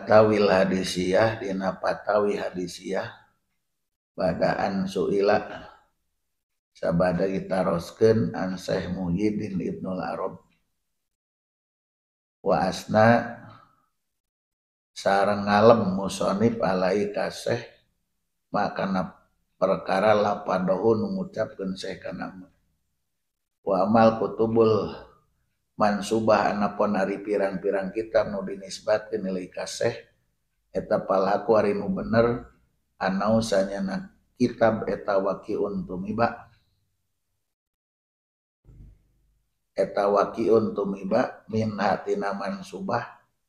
Tawil hadisiyah dina patawi hadisiyah badaan suila sabada gitaroskeun an Syekh Muhyiddin Ibnul Arab wa asna sareng ngalem musonib alai kasih makana perkara lapadohu ngucapkeun Syekh kana wa amal kutubul mansubah anapun ari pirang-pirang kitab nu dinisbatkeun ilai kasih eta palaku ari nu bener anau sanyana kitab eta waqiun tumiba min hatina mansubah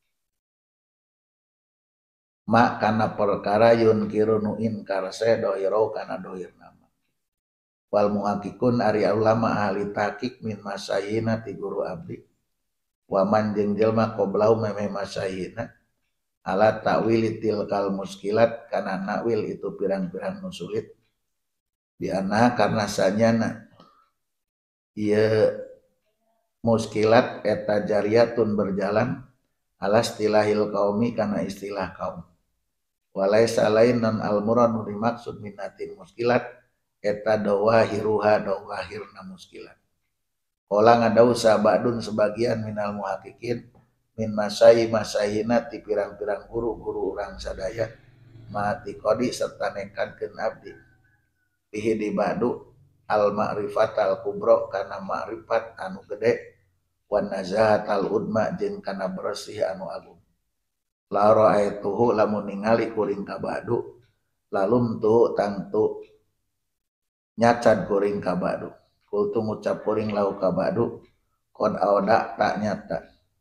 mak kana perkara yunkiru nu inkar se dohiro kana dohir nama wal muhaqqiqun ari ulama ahli tahqiq min masyayina ti guru abdi waman jeung jelma qoblau meme masyayina ala ta'wili tilkal muskilat kana nakwil itu pirang-pirang nu sulit biana karena sanyana ieu muskilat eta jariyatun berjalan ala istilahil qaumi kana istilah kaum walaisa lain non al-murad dimaksud minatin muskilat eta dawahiruha dawahirna muskilat qala ngadau sabadun sebagian minal muhaqqiqin min masayina ti pirang-pirang guru-guru urang sadaya mati qadi serta nekadkeun abdi bihi di badu al ma'rifat al kubra kana ma'rifat anu gede wan nazahat al udma jeung kana bersih anu agung la ra'aituhu lamun ningali kuring ka badu lalum tu tangtu nyacad kuring ka badu kultu ngucap kuring lau ka badu qad auda tak nyata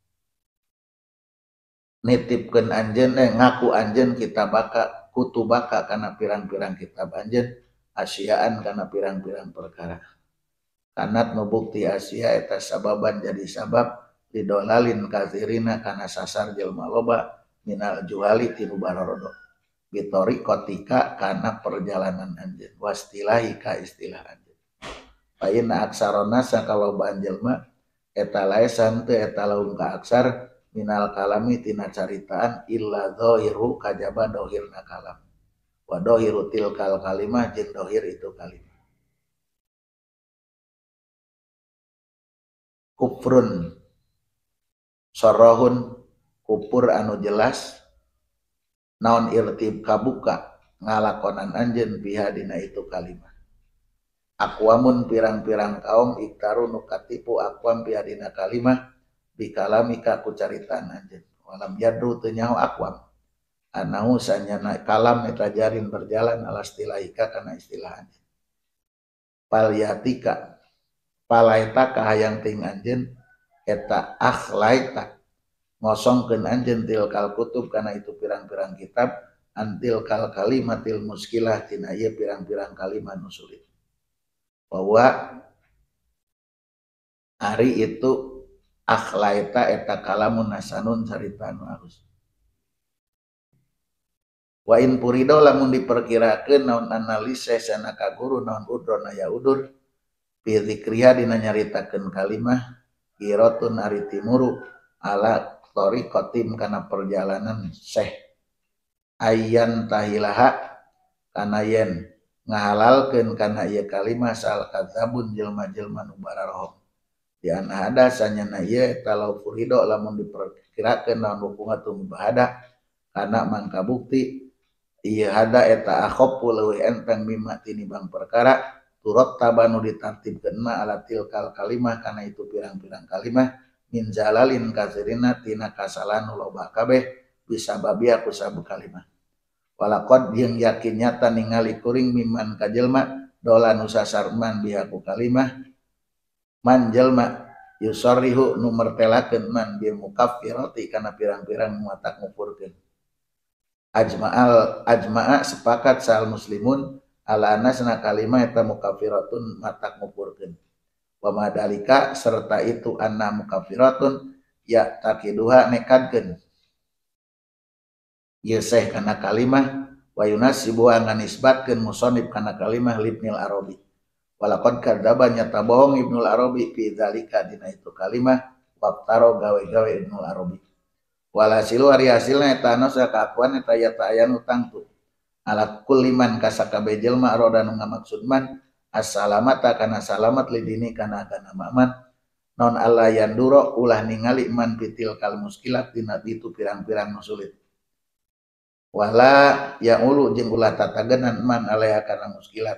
nitipkeun anjeun ngaku anjeun kitabaka kutubaka kana pirang-pirang kitab anjeun asyaan kana pirang-pirang perkara kanat nubukti asia eta sababan jadi sabab lidolalin kathirina kana sasar jelma loba minal juhali tinu barorodo bitori kotika kana perjalanan anjeun wastilahi ka istilah anjeun paina aksarona sakalobaan jelma eta laesan teu eta laum ka aksar minal kalami tina caritaan illa dhahiru kajaba dohirna kalam wa dohiru tilkal kalimah jeung dohir itu kalimah kufrun sorohun kupur anu jelas naon irtib kabuka ngalakonan anjeun biha dina itu kalimah aqwamun pirang-pirang kaum iktaru nu katipu aqwam biha dina kalimah bikalamika ku caritaan anjeun walam yadru teu nyaho aqwam anahu sanyana kalam eta jarin berjalan ala istilahika kana istilah anjeun palyatika palaita kahayang ting anjeun eta akhlaita ngosongkeun anjeun tilkal kutub kana itu pirang-pirang kitab antil kal kalimatil muskilah tina ieu pirang-pirang kalimat nu sulit bahwa ari itu akhlaita eta kalamun hasanun carita anu alus wa in purido lamun diperkirakeun naon analisis sanaka guru naon udron aya udur bi zikriha dina nyaritakeun kalimah iratun ari timuru ala tariqatim kana perjalanan syekh ayyan tahilaha kana yen ngahalalkeun kana ieu kalimah sal kadzabun jelma-jelma nu bararohong di anhada sanyana ieu eta law furido lamun diperkirakeun naon hukumatun bahada kana mangka bukti ieu hada eta akhaffu leuwih enteng mimma tinibang perkara turut tabanu ditartibkeun ma ala tilkal kalimah kana itu pirang-pirang kalimah min jalalin katsirina tina kasalahan loba kabeh bisa babia ku sabu kalimah walaqad jeung yakin nyata ningali kuring mimman kajelma dola nu sasarman biha ku kalimah man jelma yusarrihu nu mertelakeun man bil mukaffirati kana pirang-pirang muatak ngupurkeun ajma'a sepakat sal muslimun ala anasna kalimah eta mukaffiratun matak ngupurkeun wa madalika serta itu anna mukaffiratun ya takiduha nekadkeun ieu syekh kana kalimah wa yunasibu nganisbatkeun musannif kana kalimah libnil arabi walaqad kadzaba nyata bohong Ibnul Arabi fi dzalika dina itu kalimah waqtaro gawe-gawe Ibnul Arabi walasilu ari hasilna eta anu sakakuan eta yata aya utang tu ala kulliman kasakabe jelma roda nu ngamaksud man assalamata kana salamat lidini kana agama man non Allah yanduro ulah ningali man pitil kal muskilat dina itu pirang-pirang nu sulit wala ya ulu jeung ulah tatagenan man alaiha kana muskilat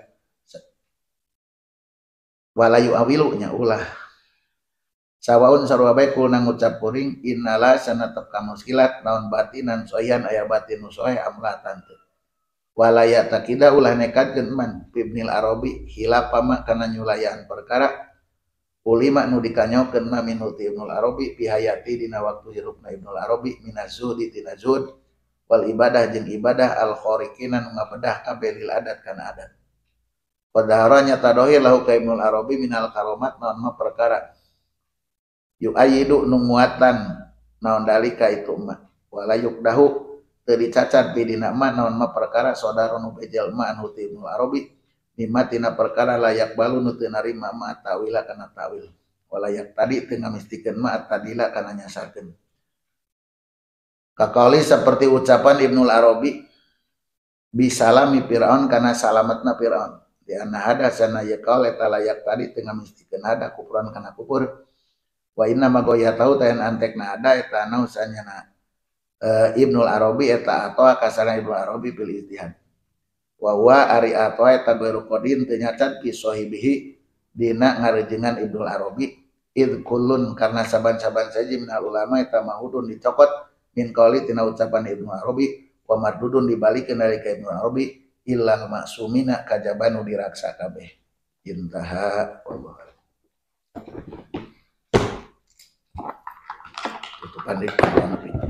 wala yu awilu nya ulah sawaun sarua bae kulna ngucap kuring innala sanatap ka muskilat naon batinan soyan aya batin nu soeh amlatan teu wala ya takida ulah nekatkeun man ibnil arabi hilapama kana nyulayan perkara ulima nu dikanyokeun ma minhu ibnul arabi bihayati dina waktu hirupna ibnul arabi minazudi tina zuhud wal ibadah jeung ibadah al khariqina nu ngabedah kabeh lil adat kana adat padaharanya tadohir lahu ka ibnul arabi minal karomat naon mah perkara yu ayidu nu muatan naon dalika itu mah wala yukdahu teu dicacat bidina mah naon mah perkara saudara nu bejel mah anu ti ibnul arabi mimma tina perkara layak balu nu teu narima mah tawila kana tawil wala yak tadi teu ngamistikeun mah tadila kana nyasarkeun kakali seperti ucapan ibnul arabi bisalami Firaun kana salamatna Firaun di anna hada sana yaqal eta layak tadi teu ngamistikeun hada kufran kana kufur wa inna ma goya tahu tayan antekna ada eta anu sanyana ibnul arabi eta atau kasana ibnul arabi bil ijtihad wa huwa ari atau eta baru qadin teu nyacat fi sahibihi dina ngarejengan ibnul arabi id kullun karena saban-saban saja minal ulama eta mahudun dicokot min qauli tina ucapan ibnul arabi wa mardudun dibalikeun dari ka ibnul arabi illal maksumina kajabanu diraksa kabeh intaha wallahu tutupan di